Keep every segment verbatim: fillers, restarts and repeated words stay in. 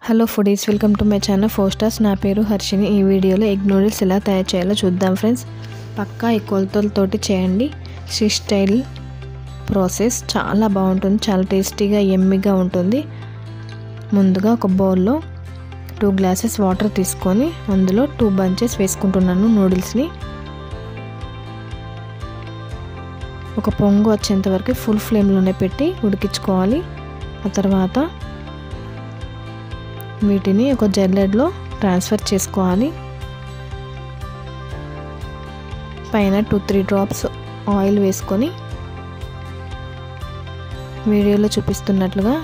Hello foodies, welcome to my channel four stars. నా పేరు హర్షిని. ఈ వీడియోలో ఎగ్ నూడిల్స్ ఎలా తయారు చేయాలో చూద్దాం ఫ్రెండ్స్. పక్కా ఈ కొలతలతోటి చేయండి. స్విస్ స్టైల్ ప్రాసెస్ చాలా బాగుంటుంది, చాలా టేస్టీగా యమ్మీగా ఉంటుంది. ముందుగా ఒక బౌల్లో టూ గ్లాసెస్ వాటర్ తీసుకొని అందులో టూ బంచెస్ వేసుకుంటున్నాను నూడిల్స్ని. ఒక పొంగు వచ్చేంత వరకు ఫుల్ ఫ్లేమ్లోనే పెట్టి ఉడికించుకోవాలి. ఆ తర్వాత వీటిని ఒక జల్లెడలో ట్రాన్స్ఫర్ చేసుకోవాలి. పైన టూ త్రీ డ్రాప్స్ ఆయిల్ వేసుకొని వీడియోలో చూపిస్తున్నట్లుగా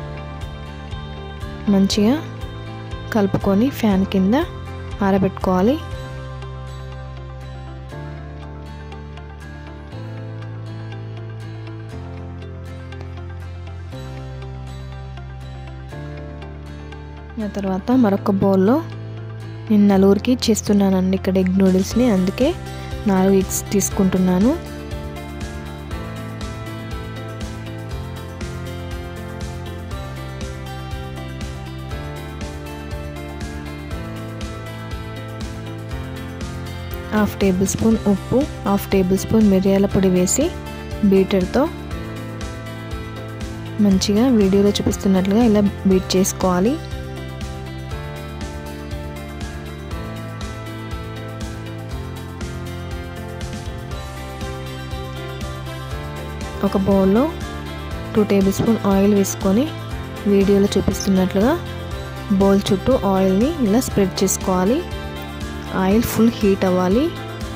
మంచిగా కలుపుకొని ఫ్యాన్ కింద ఆరబెట్టుకోవాలి. ఆ తర్వాత మరొక బౌల్లో నేను నలుగురికి చేస్తున్నానండి ఇక్కడ ఎగ్ నూడిల్స్ని, అందుకే నాలుగు ఎగ్స్ తీసుకుంటున్నాను. హాఫ్ టేబుల్ స్పూన్ ఉప్పు, హాఫ్ టేబుల్ స్పూన్ మిరియాల పొడి వేసి బీటర్తో మంచిగా వీడియోలో చూపిస్తున్నట్లుగా ఇలా బీట్ చేసుకోవాలి. ఒక బౌల్లో టూ టేబుల్ స్పూన్ ఆయిల్ వేసుకొని వీడియోలో చూపిస్తున్నట్లుగా బౌల్ చుట్టూ ఆయిల్ని ఇలా స్ప్రెడ్ చేసుకోవాలి. ఆయిల్ ఫుల్ హీట్ అవ్వాలి.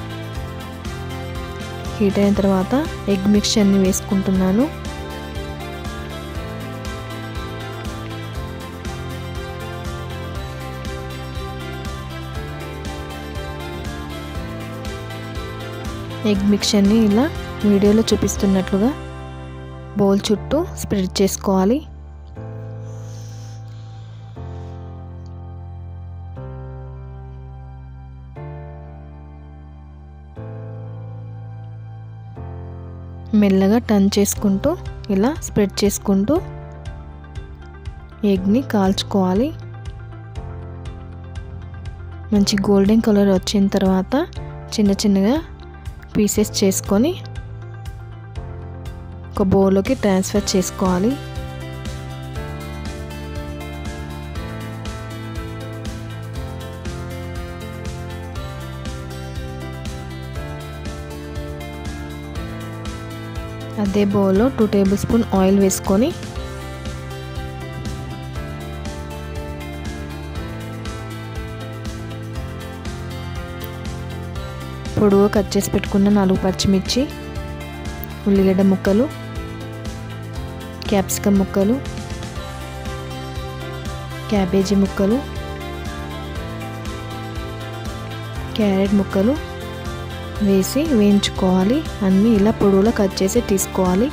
హీట్ అయిన తర్వాత ఎగ్ మిక్చర్ని వేసుకుంటున్నాను. ఎగ్ మిక్చర్ని ఇలా వీడియోలో చూపిస్తున్నట్లుగా బౌల్ చుట్టూ స్ప్రెడ్ చేసుకోవాలి. మెల్లగా టర్న్ చేసుకుంటూ ఇలా స్ప్రెడ్ చేసుకుంటూ ఎగ్ని కాల్చుకోవాలి. మంచి గోల్డెన్ కలర్ వచ్చిన తర్వాత చిన్న చిన్నగా పీసెస్ చేసుకొని ఒక బౌల్లోకి ట్రాన్స్ఫర్ చేసుకోవాలి. అదే బౌల్లో టూ టేబుల్ స్పూన్ ఆయిల్ వేసుకొని పొడవుగా కట్ చేసి పెట్టుకున్న నాలుగు పచ్చిమిర్చి, ఉల్లిగడ్డ ముక్కలు, క్యాప్సికమ్ ముక్కలు, క్యాబేజీ ముక్కలు, క్యారెట్ ముక్కలు వేసి వేయించుకోవాలి. అన్నీ ఇలా పొడవులో కట్ చేసి తీసుకోవాలి.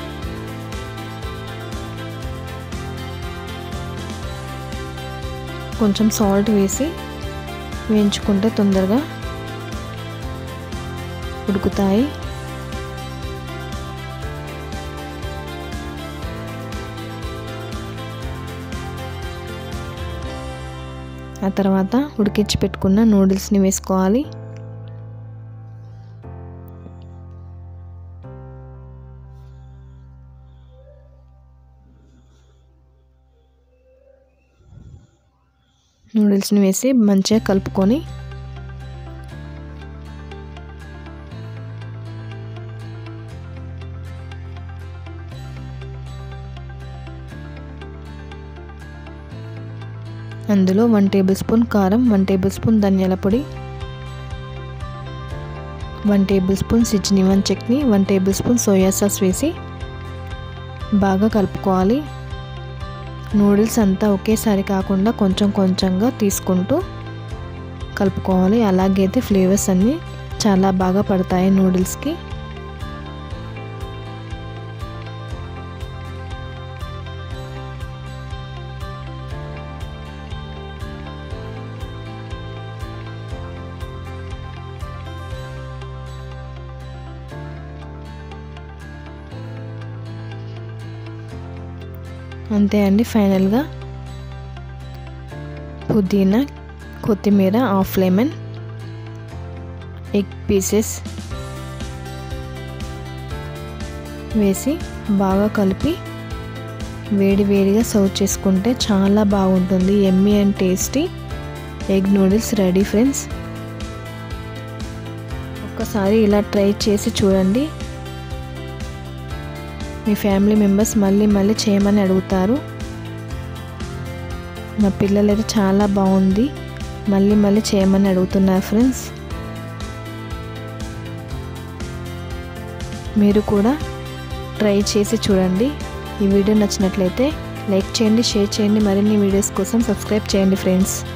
కొంచెం సాల్ట్ వేసి వేయించుకుంటే తొందరగా ఉడుకుతాయి. ఆ తర్వాత ఉడికించి పెట్టుకున్న నూడిల్స్ని వేసుకోవాలి. నూడిల్స్ని వేసి మంచిగా కలుపుకొని అందులో వన్ టేబుల్ స్పూన్ కారం, వన్ టేబుల్ స్పూన్ ధనియాల పొడి, one tablespoon Schezwan chutney, one tablespoon soy sauce వేసి బాగా కలుపుకోవాలి. నూడిల్స్ అంతా ఒకేసారి కాకుండా కొంచెం కొంచెంగా తీసుకుంటూ కలుపుకోవాలి. అలాగైతే ఫ్లేవర్స్ అన్నీ చాలా బాగా పడతాయి నూడిల్స్కి. అంతే అండి. ఫైనల్గా పుదీనా, కొత్తిమీర, హాఫ్ లెమన్, ఎగ్ పీసెస్ వేసి బాగా కలిపి వేడి వేడిగా సర్వ్ చేసుకుంటే చాలా బాగుంటుంది. Yummy and tasty egg noodles ready friends. ఒక్కసారి ఇలా ట్రై చేసి చూడండి. మీ ఫ్యామిలీ మెంబర్స్ మళ్ళీ మళ్ళీ చేయమని అడుగుతారు. మా పిల్లలైతే చాలా బాగుంది మళ్ళీ మళ్ళీ చేయమని అడుగుతున్నారు ఫ్రెండ్స్. మీరు కూడా ట్రై చేసి చూడండి. ఈ వీడియో నచ్చినట్లయితే లైక్ చేయండి, షేర్ చేయండి. మరిన్ని వీడియోస్ కోసం సబ్స్క్రైబ్ చేయండి ఫ్రెండ్స్.